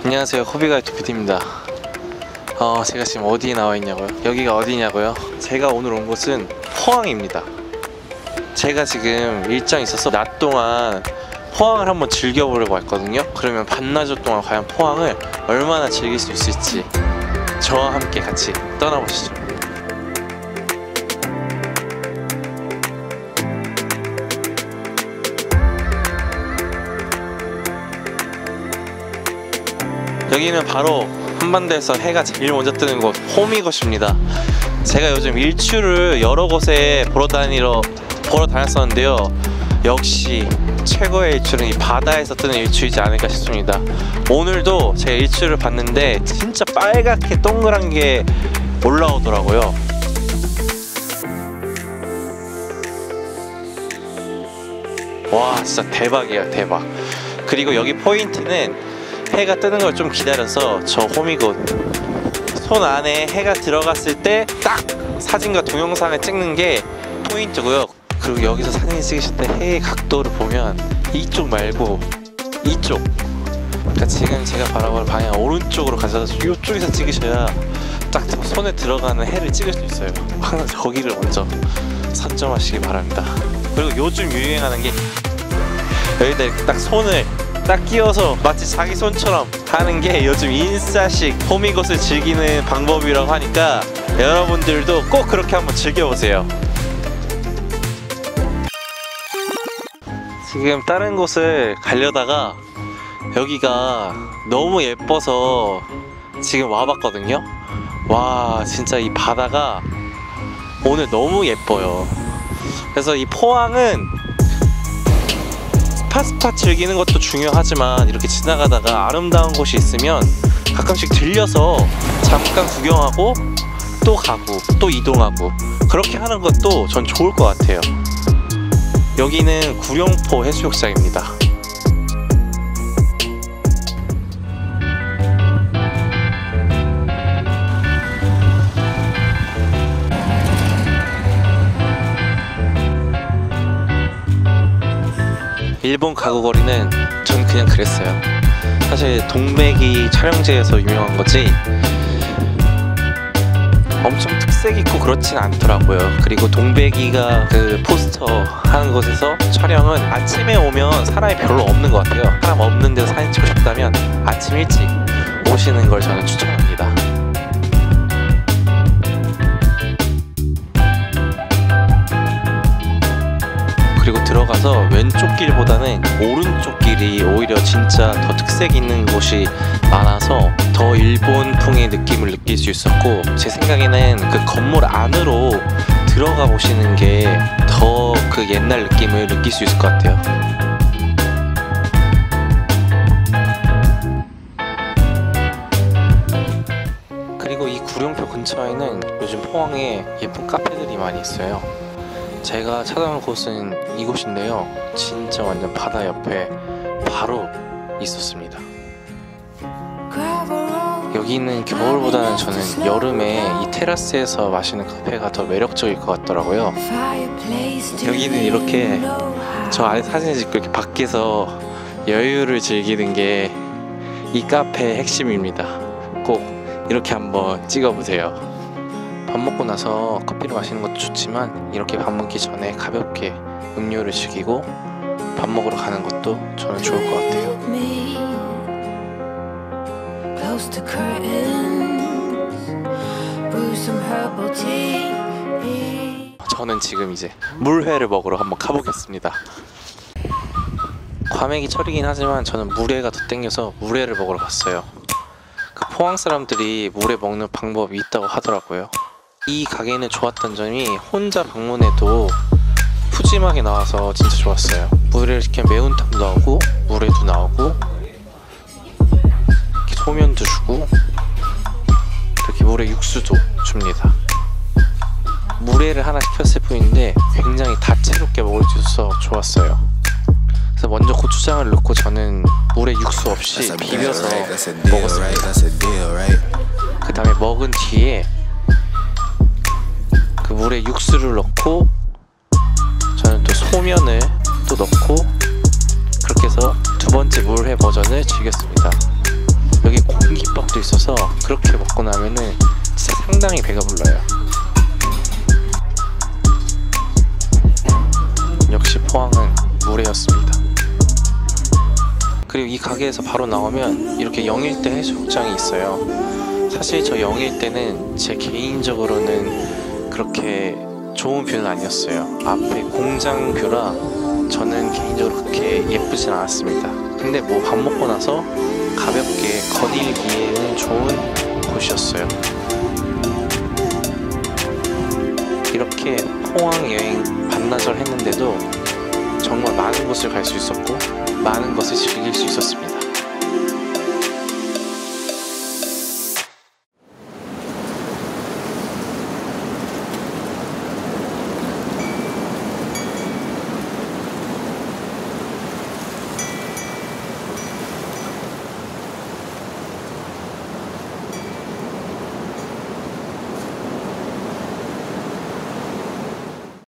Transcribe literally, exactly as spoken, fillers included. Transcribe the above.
안녕하세요, 호비가이드 피디입니다. 어, 제가 지금 어디에 나와 있냐고요? 여기가 어디냐고요? 제가 오늘 온 곳은 포항입니다. 제가 지금 일정이 있어서 낮 동안 포항을 한번 즐겨보려고 했거든요. 그러면 반나절 동안 과연 포항을 얼마나 즐길 수 있을지 저와 함께 같이 떠나보시죠. 여기는 바로 한반도에서 해가 제일 먼저 뜨는 곳 호미곶입니다. 제가 요즘 일출을 여러 곳에 보러 다니러 보러 다녔었는데요. 역시 최고의 일출은 이 바다에서 뜨는 일출이지 않을까 싶습니다. 오늘도 제가 일출을 봤는데 진짜 빨갛게 동그란 게 올라오더라고요. 와, 진짜 대박이에요, 대박. 그리고 여기 포인트는 해가 뜨는 걸 좀 기다려서 저 호미곶 손 안에 해가 들어갔을 때 딱 사진과 동영상을 찍는 게 포인트고요. 그리고 여기서 사진 찍으실 때 해의 각도를 보면 이쪽 말고 이쪽, 그러니까 지금 제가 바라보는 방향 오른쪽으로 가셔서 이쪽에서 찍으셔야 딱 손에 들어가는 해를 찍을 수 있어요. 항상 저기를 먼저 선점하시기 바랍니다. 그리고 요즘 유행하는 게 여기다 이렇게 딱 손을 딱 끼워서 마치 자기 손처럼 하는 게 요즘 인싸식 호미곶을 즐기는 방법이라고 하니까 여러분들도 꼭 그렇게 한번 즐겨보세요. 지금 다른 곳을 가려다가 여기가 너무 예뻐서 지금 와봤거든요. 와, 진짜 이 바다가 오늘 너무 예뻐요. 그래서 이 포항은 스팟스팟 즐기는 것도 중요하지만 이렇게 지나가다가 아름다운 곳이 있으면 가끔씩 들려서 잠깐 구경하고 또 가고 또 이동하고 그렇게 하는 것도 전 좋을 것 같아요. 여기는 구룡포 해수욕장입니다. 일본 가구거리는 전 그냥 그랬어요. 사실 동백이 촬영지에서 유명한 거지 엄청 특색 있고 그렇진 않더라고요. 그리고 동백이가 그 포스터 하는 곳에서 촬영은 아침에 오면 사람이 별로 없는 것 같아요. 사람 없는 데서 사진 찍고 싶다면 아침 일찍 오시는 걸 저는 추천합니다. 그리고 들어가서 왼쪽 길보다는 오른쪽 길이 오히려 진짜 더 특색 있는 곳이 많아서 더 일본풍의 느낌을 느낄 수 있었고, 제 생각에는 그 건물 안으로 들어가 보시는 게 더 그 옛날 느낌을 느낄 수 있을 것 같아요. 그리고 이 구룡포 근처에는 요즘 포항에 예쁜 카페들이 많이 있어요. 제가 찾아온 곳은 이곳인데요. 진짜 완전 바다 옆에 바로 있었습니다. 여기는 겨울보다는 저는 여름에 이 테라스에서 마시는 카페가 더 매력적일 것 같더라고요. 여기는 이렇게 저 안에 사진을 찍고 이렇게 밖에서 여유를 즐기는 게 이 카페의 핵심입니다. 꼭 이렇게 한번 찍어보세요. 밥 먹고 나서 커피를 마시는 것도 좋지만 이렇게 밥 먹기 전에 가볍게 음료를 즐기고 밥 먹으러 가는 것도 저는 좋을 것 같아요. 저는 지금 이제 물회를 먹으러 한번 가보겠습니다. 과메기 철이긴 하지만 저는 물회가 더 땡겨서 물회를 먹으러 갔어요. 그 포항 사람들이 물회 먹는 방법이 있다고 하더라고요. 이 가게는 좋았던 점이 혼자 방문해도 푸짐하게 나와서 진짜 좋았어요. 물회를 시키면 매운탕도 나오고 물회도 나오고 이렇게 소면도 주고 이렇게 물회 육수도 줍니다. 물회를 하나 시켰을 뿐인데 굉장히 다채롭게 먹을 수 있어서 좋았어요. 그래서 먼저 고추장을 넣고 저는 물에 육수 없이 비벼서 먹었습니다. 그 다음에 먹은 뒤에 그 물에 육수를 넣고 저는 또 소면을 또 넣고 그렇게 해서 두 번째 물회 버전을 즐겼습니다. 여기 수도 있어서 그렇게 먹고 나면은 진짜 상당히 배가 불러요. 역시 포항은 물회였습니다. 그리고 이 가게에서 바로 나오면 이렇게 영일대 해수욕장이 있어요. 사실 저 영일대는 제 개인적으로는 그렇게 좋은 뷰는 아니었어요. 앞에 공장 뷰라 저는 개인적으로 그렇게 예쁘진 않았습니다. 근데 뭐 밥 먹고 나서 가볍게 거닐기에는 좋은 곳이었어요. 이렇게 포항 여행 반나절 했는데도 정말 많은 곳을 갈 수 있었고 많은 것을 즐길 수 있었습니다.